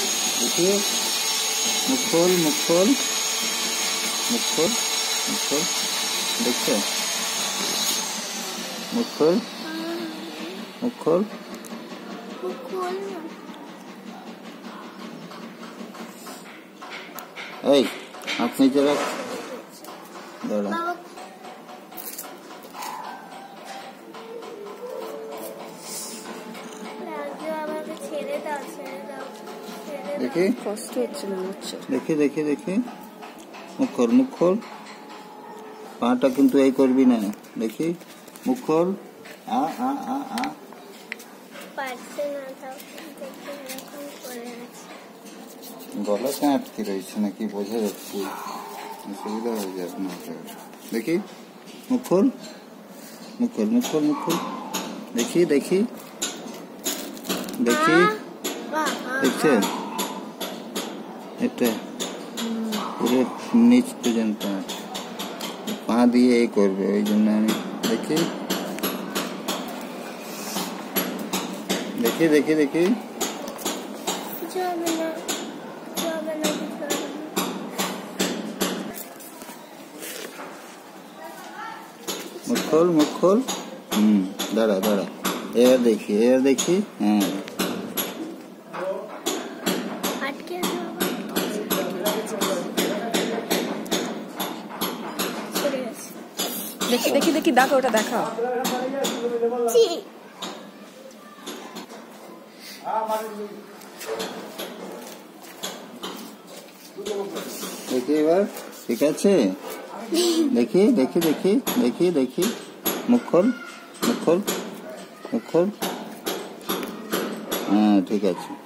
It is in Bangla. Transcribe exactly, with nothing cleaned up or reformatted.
देखिए मुख खोल मुख खोल मुख खोल मुख खोल देखते मुख खोल मुख खोल এই হাত নিচে রাখ দাঁড়া দেখি কষ্ট হচ্ছে না হচ্ছে দেখি দেখি দেখি মুখ খোল মুখ খোল পাটা কিন্তু এই করবি না দেখি মুখ খোল আ আ আ আ পারছে না তাও দেখি এরকম করে আছে গলাটা আটকে রয়েছে নাকি বোঝা যাচ্ছে অসুবিধা হয়ে যাবে না দেখি মুখ খোল মুখ খোল মুখ খোল মুখ খোল দেখি দেখি দেখি দেখছে এটা পুরো নিচ পর্যন্ত পা দিয়ে এই করবে ওই জন্য আমি দেখি দেখি দেখি দেখি मुख खोल मुख खोल हम्म दाड़ा दाड़ा एयर देखिए एयर देखिए हाँ देखी देखी देखी देखो ওটা দেখাও देखिए এবার ঠিক আছে देखी देखी देखी देखी देखी मुख खोल मुख खोल मुख खोल हाँ ठीक है।